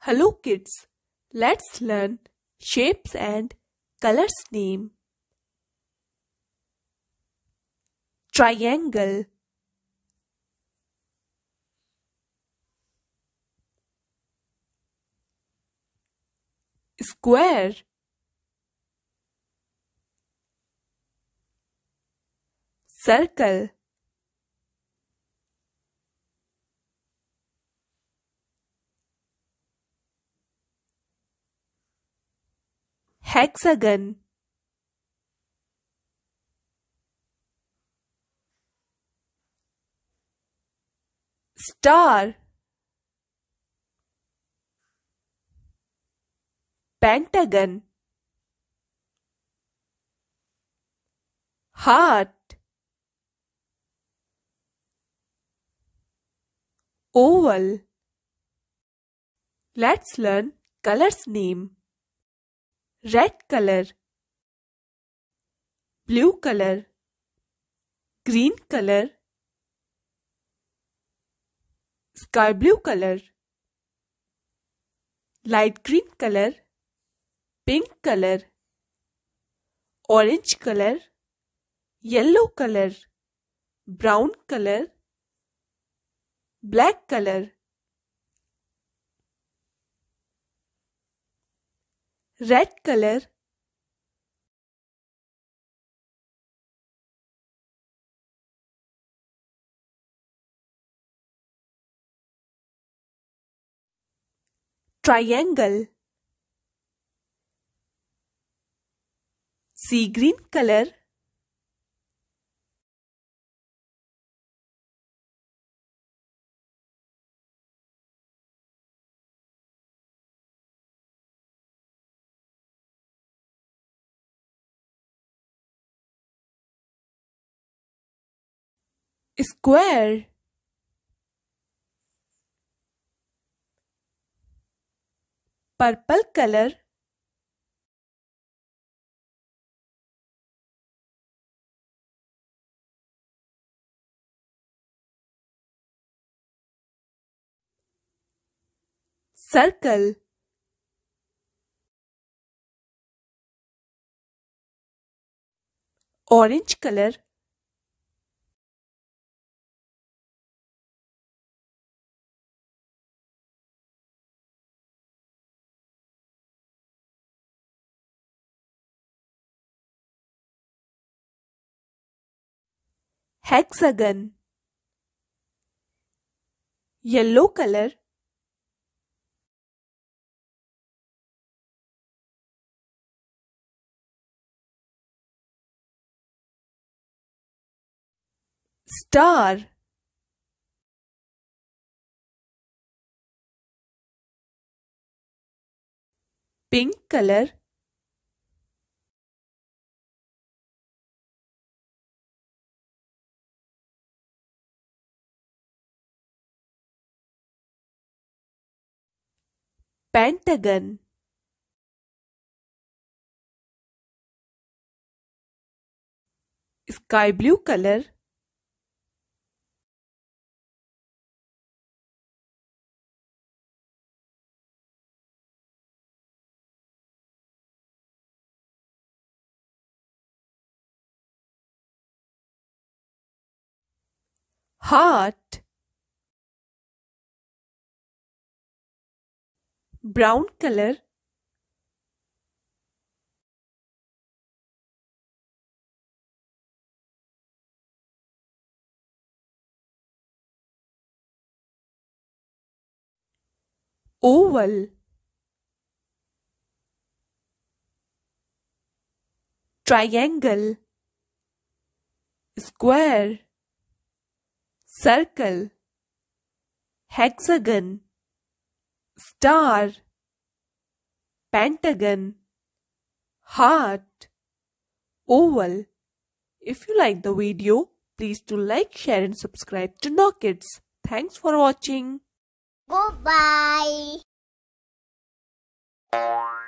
Hello kids, let's learn shapes and colors name. Triangle, square, circle, hexagon, star, pentagon, heart, oval. Let's learn colors name. Red color, blue color, green color, sky blue color, light green color, pink color, orange color, yellow color, brown color, black color. Red color, triangle, sea green color, square, purple color, circle, orange color, hexagon, yellow color, star, pink color, pentagon, sky blue color, heart, brown color, oval, triangle, square, circle, hexagon, star, pentagon, heart, oval. If you like the video, please do like, share and subscribe to Know Kids. Thanks for watching. Goodbye.